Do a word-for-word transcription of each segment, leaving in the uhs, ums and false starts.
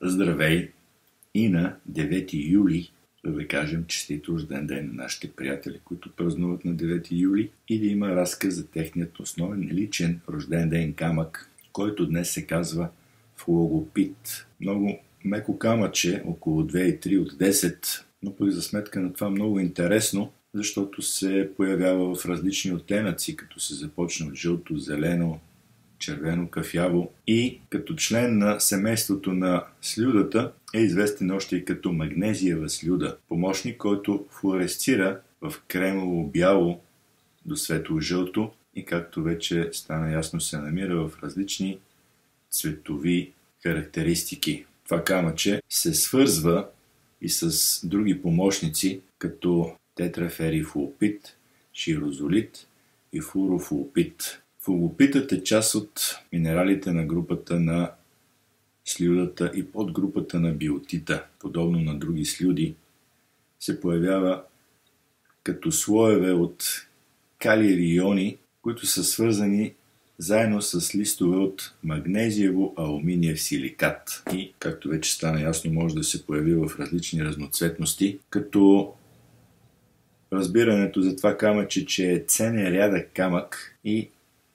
Здравей! И на девети юли, да ви кажем честит рожден ден на нашите приятели, които празнуват на девети юли, и да има разказ за техният основен личен рожден ден камък, който днес се казва Phlogopite. Много меко камъче, около две и три от десет, но пък за сметка на това много интересно, защото се появява в различни оттенъци, като се започне от жълто, зелено, червено, кафяво, и като член на семейството на слюдата е известен още и като магнезиева слюда. Помощник, който флуоресцира в кремово-бяло до светло-жълто и, както вече стана ясно, се намира в различни цветови характеристики. Това камъче се свързва и с други помощници, като тетраферифлопит, широзолит и флуорофлопит. Пhlogopitът е част от минералите на групата на слюдата и подгрупата на биотита. Подобно на други слюди, се появява като слоеве от калиеви иони, които са свързани заедно с листове от магнезиево-алуминиев силикат. И, както вече стана ясно, може да се появи в различни разноцветности, като разбирането за това камъче, че е ценен рядък камък и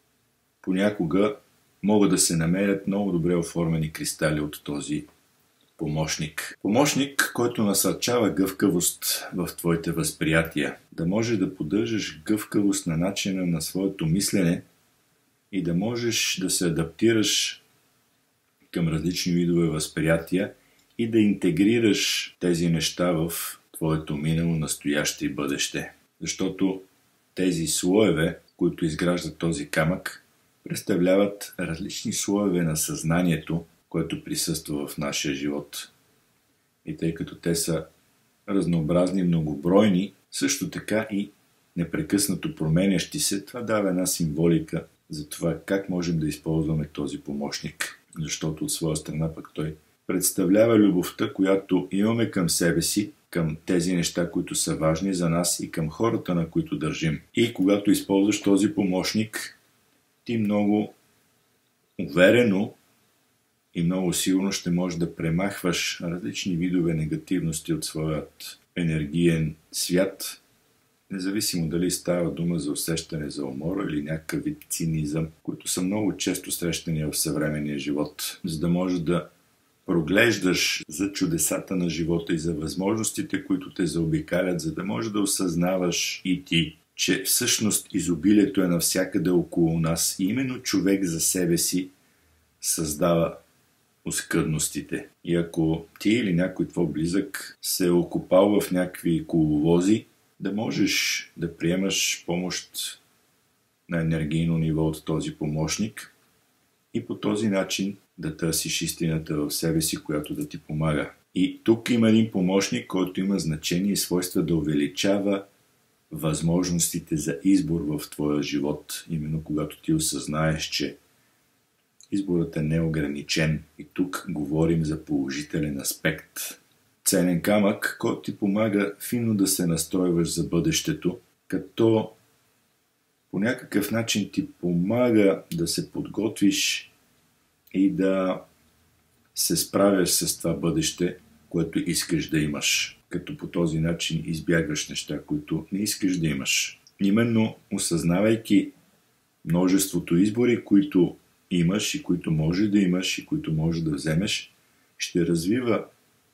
понякога могат да се намерят много добре оформени кристали от този помощник. Помощник, който насърчава гъвкавост в твоите възприятия. Да можеш да поддържаш гъвкавост на начина на своето мислене и да можеш да се адаптираш към различни видове възприятия и да интегрираш тези неща в твоето минало, настояще и бъдеще. Защото тези слоеве, които изграждат този камък, представляват различни слоеве на съзнанието, което присъства в нашия живот. И тъй като те са разнообразни и многобройни, също така и непрекъснато променящи се, това дава една символика за това как можем да използваме този помощник. Защото от своя страна пък той представлява любовта, която имаме към себе си, към тези неща, които са важни за нас и към хората, на които държим. И когато използваш този помощник, ти много уверено и много силно ще можеш да премахваш различни видове негативности от своят енергиен свят, независимо дали става дума за усещане за умора или някакъв вид цинизъм, които са много често срещани в съвременния живот, за да можеш да проглеждаш за чудесата на живота и за възможностите, които те заобикалят, за да можеш да осъзнаваш и ти, че всъщност изобилието е навсякъде около нас и именно човек за себе си създава оскъдностите. И ако ти или някой твой близък се е окопал в някакви коловози, да можеш да приемаш помощ на енергийно ниво от този помощник и по този начин да търсиш истината в себе си, която да ти помага. И тук има един помощник, който има значение и свойства да увеличава възможностите за избор в твоя живот, именно когато ти осъзнаеш, че изборът е неограничен. И тук говорим за положителен аспект. Ценен камък, който ти помага финно да се настройваш за бъдещето, като по някакъв начин ти помага да се подготвиш и да се справяш с това бъдеще, което искаш да имаш. Като по този начин избягваш неща, които не искаш да имаш. Именно осъзнавайки множеството избори, които имаш и които можеш да имаш и които можеш да вземеш, ще развива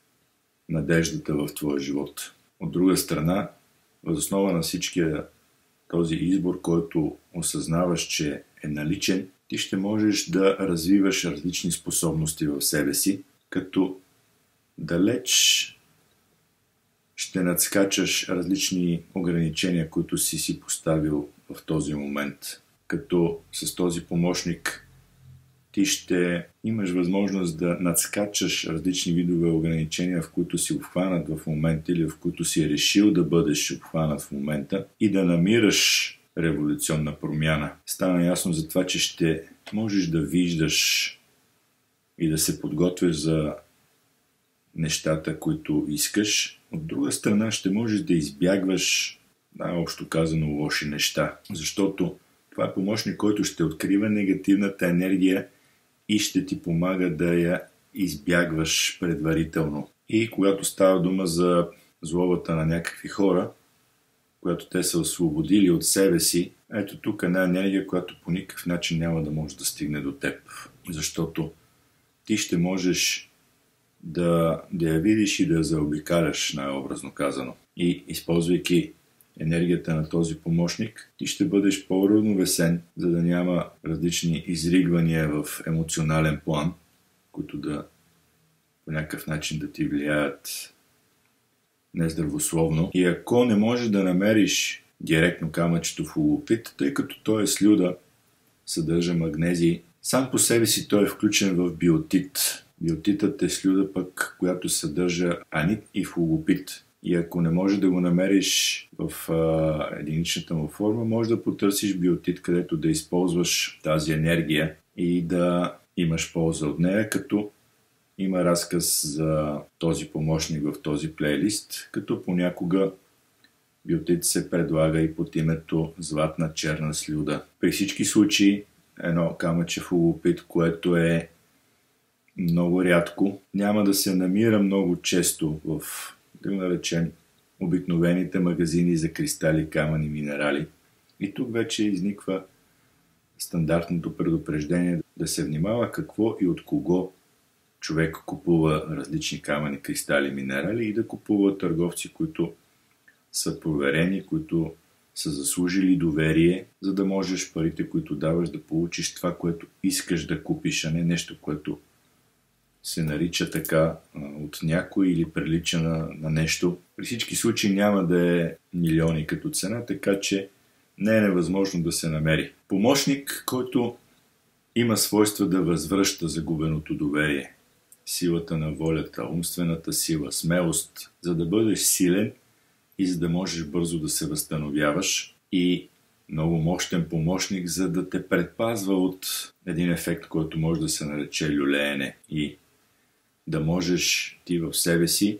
надеждата в твоя живот. От друга страна, въз основа на всичкия този избор, който осъзнаваш, че е наличен, ти ще можеш да развиваш различни способности в себе си, като далеч ще надскачаш различни ограничения, които си си поставил в този момент. Като с този помощник ти ще имаш възможност да надскачаш различни видове ограничения, в които си обхванат в момента или в които си решил да бъдеш обхванат в момента и да намираш революционна промяна. Стана ясно за това, че ще можеш да виждаш и да се подготвяш за нещата, които искаш. От друга страна ще можеш да избягваш, най-общо казано, лоши неща. Защото това е помощник, който ще открива негативната енергия и ще ти помага да я избягваш предварително. И когато става дума за злобата на някакви хора, която те са освободили от себе си, ето тук една енергия, която по никакъв начин няма да може да стигне до теб. Защото ти ще можеш да, да я видиш и да я заобикаляш, най-образно казано. И използвайки енергията на този помощник, ти ще бъдеш по-равновесен, за да няма различни изригвания в емоционален план, които да по някакъв начин да ти влияят нездравословно. И ако не можеш да намериш директно камъчето Phlogopite, тъй като той е слюда, съдържа магнезий, сам по себе си той е включен в биотит. Биотитът е слюда пък, която съдържа анит и Phlogopite. И ако не можеш да го намериш в а, единичната му форма, може да потърсиш биотит, където да използваш тази енергия и да имаш полза от нея, като има разказ за този помощник в този плейлист, като понякога биотит се предлага и под името златна черна слюда. При всички случаи едно камъче Phlogopite, което е много рядко, няма да се намира много често в, да го наречем, обикновените магазини за кристали, камъни, минерали. И тук вече изниква стандартното предупреждение да се внимава какво и от кого човек купува различни камъни, кристали, минерали и да купува търговци, които са проверени, които са заслужили доверие, за да можеш парите, които даваш, да получиш това, което искаш да купиш, а не нещо, което се нарича така от някой или прилича на, на нещо. При всички случаи няма да е милиони като цена, така че не е невъзможно да се намери. Помощник, който има свойства да възвръща загубеното доверие. Силата на волята, умствената сила, смелост, за да бъдеш силен и за да можеш бързо да се възстановяваш, и много мощен помощник, за да те предпазва от един ефект, който може да се нарече люлеене, и да можеш ти в себе си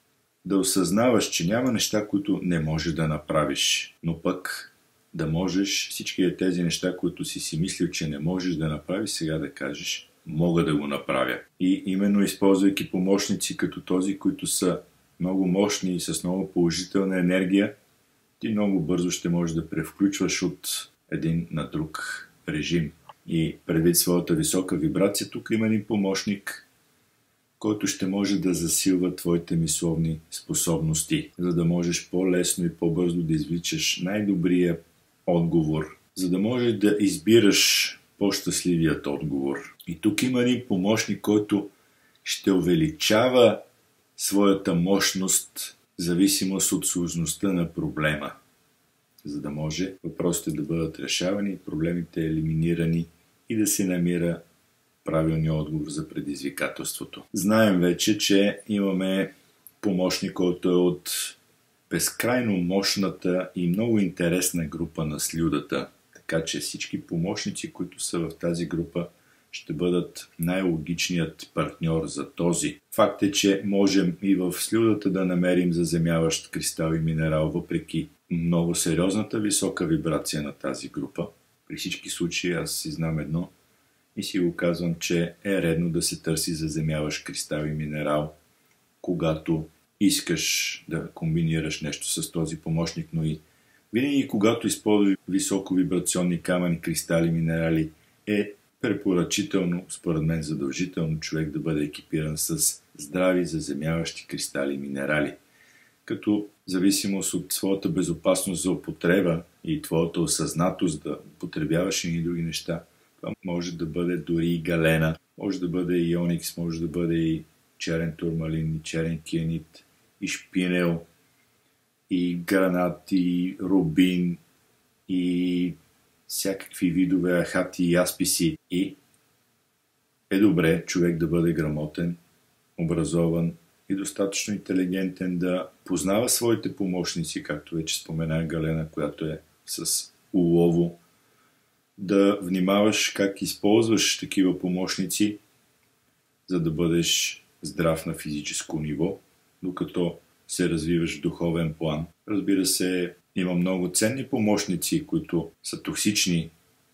да осъзнаваш, че няма неща, които не можеш да направиш, но пък да можеш всички тези неща, които си си мислил, че не можеш да направиш, сега да кажеш: мога да го направя. И именно използвайки помощници като този, които са много мощни и с много положителна енергия, ти много бързо ще можеш да превключваш от един на друг режим. И предвид своята висока вибрация, тук има един помощник, който ще може да засилва твоите мисловни способности, за да можеш по-лесно и по-бързо да извличаш най-добрия отговор, за да можеш да избираш по-щастливият отговор. И тук има един помощник, който ще увеличава своята мощност в зависимост от сложността на проблема, за да може въпросите да бъдат решавани, проблемите елиминирани и да се намира правилният отговор за предизвикателството. Знаем вече, че имаме помощник, който е от безкрайно мощната и много интересна група на слюдата. Така че всички помощници, които са в тази група, ще бъдат най-логичният партньор за този. Факт е, че можем и в слюдата да намерим заземяващ кристал и минерал, въпреки много сериозната висока вибрация на тази група. При всички случаи аз си знам едно и си го казвам, че е редно да се търси заземяващ кристал и минерал, когато искаш да комбинираш нещо с този помощник, но и винаги когато използваш високовибрационни камъни, кристали, минерали, е препоръчително, според мен задължително, човек да бъде екипиран с здрави заземяващи кристали и минерали. Като в зависимост от своята безопасност за употреба и твоята осъзнатост да употребяваш и други неща, това може да бъде дори и галена, може да бъде и оникс, може да бъде и черен турмалин, и черен кианит, и шпинел, и гранат, и рубин, и всякакви видове ахати и асписи. И е добре човек да бъде грамотен, образован и достатъчно интелигентен, да познава своите помощници, както вече спомена Галена, която е с улово, да внимаваш как използваш такива помощници, за да бъдеш здрав на физическо ниво, докато се развиваш в духовен план. Разбира се, има много ценни помощници, които са токсични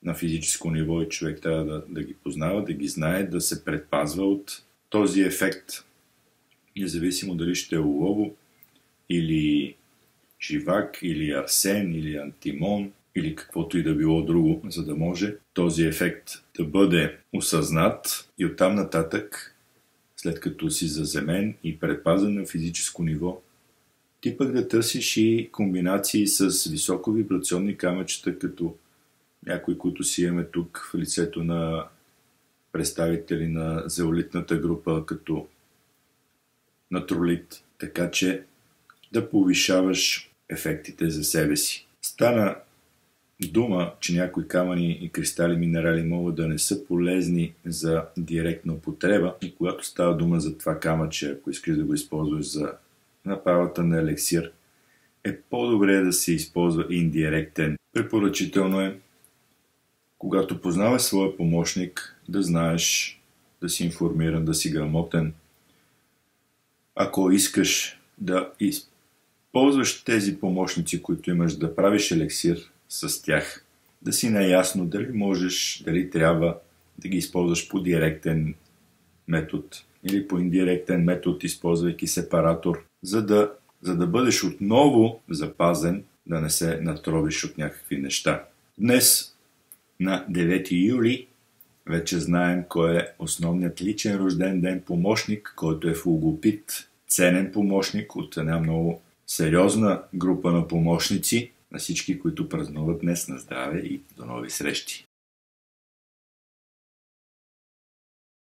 на физическо ниво и човек трябва да, да ги познава, да ги знае, да се предпазва от този ефект. Независимо дали ще е олово, или живак, или арсен, или антимон, или каквото и да било друго, за да може този ефект да бъде осъзнат и оттам нататък, след като си заземен и предпазен на физическо ниво, ти пък да търсиш и комбинации с високовибрационни камъчета, като някои, които си имаме тук в лицето на представители на зеолитната група, като натролит, така че да повишаваш ефектите за себе си. Стана дума, че някои камъни и кристали минерали могат да не са полезни за директна употреба, и когато става дума за това камъче, ако искаш да го използваш за направата на елексир, е по-добре да се използва индиректен. Препоръчително е, когато познаваш своя помощник, да знаеш, да си информиран, да си грамотен. Ако искаш да използваш тези помощници, които имаш, да правиш елексир с тях, да си наясно дали можеш, дали трябва да ги използваш по директен метод или по индиректен метод, използвайки сепаратор, за да, за да бъдеш отново запазен, да не се натровиш от някакви неща. Днес, на девети юли, вече знаем кой е основният личен рожден ден помощник, който е Phlogopite, ценен помощник от една много сериозна група на помощници, на всички, които празнуват днес. На здраве и до нови срещи!